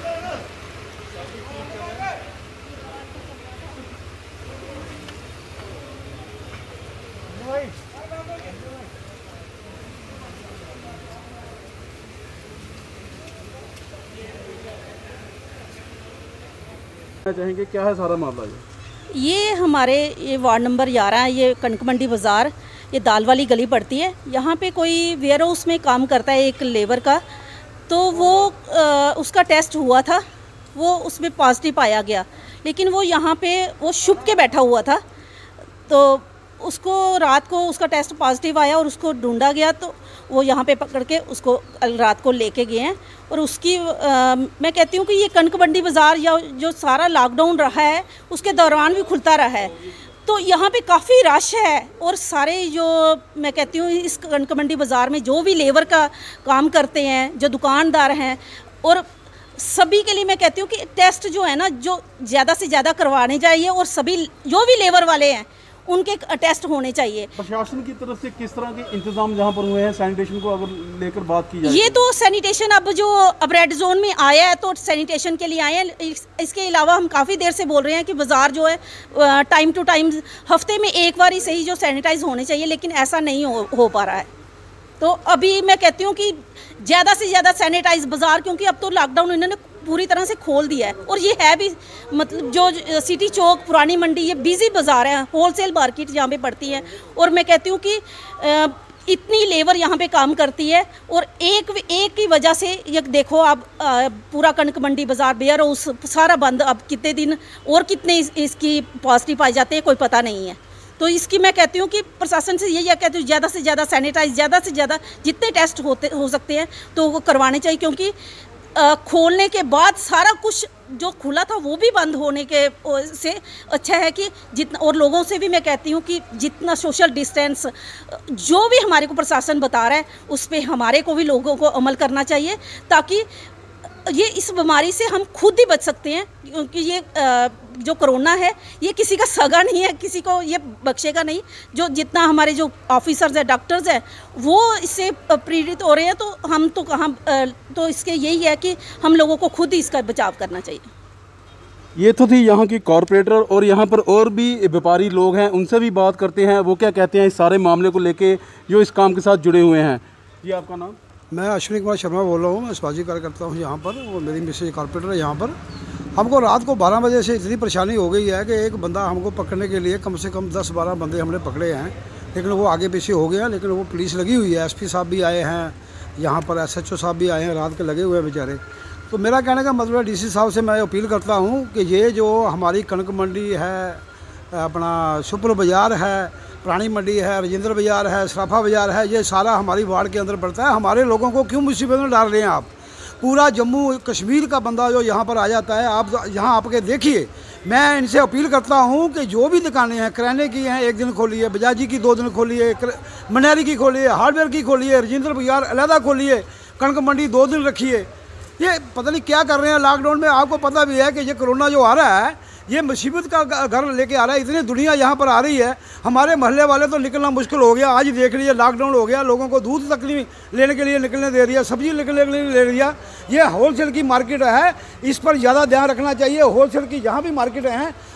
चाहेंगे क्या है सारा मामला? ये हमारे ये वार्ड नंबर 11 ये कनक मंडी बाज़ार, ये दाल वाली गली पड़ती है। यहाँ पे कोई वेयर हाउस में काम करता है एक लेबर का, तो वो उसका टेस्ट हुआ था, वो उसमें पॉजिटिव पाया गया, लेकिन वो यहाँ पे वो छुप के बैठा हुआ था। तो उसको रात को उसका टेस्ट पॉजिटिव आया और उसको ढूंढा गया, तो वो यहाँ पे पकड़ के उसको रात को लेके गए हैं। और उसकी मैं कहती हूँ कि ये कनक मंडी बाज़ार या जो सारा लॉकडाउन रहा है उसके दौरान भी खुलता रहा है, तो यहाँ पे काफ़ी रश है। और सारे जो मैं कहती हूँ इस कनक मंडी बाज़ार में जो भी लेबर का काम करते हैं, जो दुकानदार हैं, और सभी के लिए मैं कहती हूँ कि टेस्ट जो है ना, जो ज़्यादा से ज़्यादा करवाने चाहिए, और सभी जो भी लेबर वाले हैं उनके टेस्ट होने चाहिए। प्रशासन की तरफ से किस तरह के इंतजाम जहाँ पर हुए हैं सैनिटेशन को अगर लेकर बात की जाए? ये तो सैनिटेशन अब रेड जोन में आया है, तो सैनिटेशन के लिए आए हैं। इसके अलावा हम काफ़ी देर से बोल रहे हैं कि बाज़ार जो है टाइम टू टाइम हफ्ते में एक बार ही सही जो सैनिटाइज होने चाहिए, लेकिन ऐसा नहीं हो पा रहा है। तो अभी मैं कहती हूँ कि ज़्यादा से ज़्यादा सैनिटाइज बाज़ार, क्योंकि अब तो लॉकडाउन इन्होंने पूरी तरह से खोल दिया है। और ये है भी मतलब जो सिटी चौक पुरानी मंडी, ये बिजी बाज़ार है, होलसेल मार्केट यहाँ पे पड़ती है। और मैं कहती हूँ कि इतनी लेबर यहाँ पे काम करती है, और एक की वजह से ये देखो आप पूरा कनक मंडी बाज़ार वेयर हाउस सारा बंद। अब कितने दिन और कितने इसकी पॉजिटिव पाए जाते हैं कोई पता नहीं है। तो इसकी मैं कहती हूँ कि प्रशासन से यही कहती हूँ, ज़्यादा से ज़्यादा सैनिटाइज, ज़्यादा से ज़्यादा जितने टेस्ट हो सकते हैं तो वो करवाने चाहिए, क्योंकि खोलने के बाद सारा कुछ जो खुला था वो भी बंद होने के से अच्छा है कि जितना, और लोगों से भी मैं कहती हूँ कि जितना सोशल डिस्टेंस जो भी हमारे को प्रशासन बता रहा है उस पर हमारे को भी लोगों को अमल करना चाहिए, ताकि ये इस बीमारी से हम खुद ही बच सकते हैं। क्योंकि ये जो कोरोना है ये किसी का सगा नहीं है, किसी को ये बख्शेगा नहीं। जो जितना हमारे जो ऑफिसर्स हैं, डॉक्टर्स हैं, वो इससे पीड़ित हो रहे हैं, तो हम तो कहाँ तो इसके यही है कि हम लोगों को खुद ही इसका बचाव करना चाहिए। ये तो थी यहाँ की कॉरपोरेटर, और यहाँ पर और भी व्यापारी लोग हैं, उनसे भी बात करते हैं वो क्या कहते हैं इस सारे मामले को लेके जो इस काम के साथ जुड़े हुए हैं। जी आपका नाम? मैं अश्विनी कुमार शर्मा बोल रहा हूँ, मैं समाजी कार्य करता हूँ यहाँ पर, और मेरी मिसेज कॉर्पोरेटर है यहाँ पर। हमको रात को 12 बजे से इतनी परेशानी हो गई है कि एक बंदा हमको पकड़ने के लिए कम से कम 10-12 बंदे हमने पकड़े हैं, लेकिन वो आगे पीछे हो गया। लेकिन वो पुलिस लगी हुई है, एसपी साहब भी आए हैं यहाँ पर, SHO साहब भी आए हैं, रात के लगे हुए हैं बेचारे। तो मेरा कहने का मतलब है DC साहब से मैं अपील करता हूँ कि ये जो हमारी कनक मंडी है, अपना सुपर बाज़ार है, पुरानी मंडी है, राजेंद्र बाज़ार है, सराफा बाज़ार है, ये सारा हमारी वार्ड के अंदर पड़ता है। हमारे लोगों को क्यों मुसीबत में डाल रहे हैं आप? पूरा जम्मू कश्मीर का बंदा जो यहाँ पर आ जाता है, आप यहाँ आपके देखिए। मैं इनसे अपील करता हूँ कि जो भी दुकानें हैं, किराने की हैं 1 दिन खोली है, बजाजी की 2 दिन खोली है, मनेरी की खोली है, हार्डवेयर की खोली है, राजेंद्र बाज़ार अलहदा खोली है, कनक मंडी 2 दिन रखी है। ये पता नहीं क्या कर रहे हैं लॉकडाउन में। आपको पता भी है कि ये कोरोना जो आ रहा है ये मुसीबत का घर लेके आ रहा है। इतनी दुनिया यहाँ पर आ रही है, हमारे मोहल्ले वाले तो निकलना मुश्किल हो गया। आज देख लीजिए लॉकडाउन हो गया, लोगों को दूध तक नहीं लेने के लिए निकलने दे रही है, सब्जी निकलने के लिए ले रही है। ये होलसेल की मार्केट है, इस पर ज़्यादा ध्यान रखना चाहिए। होलसेल की जहाँ भी मार्केट हैं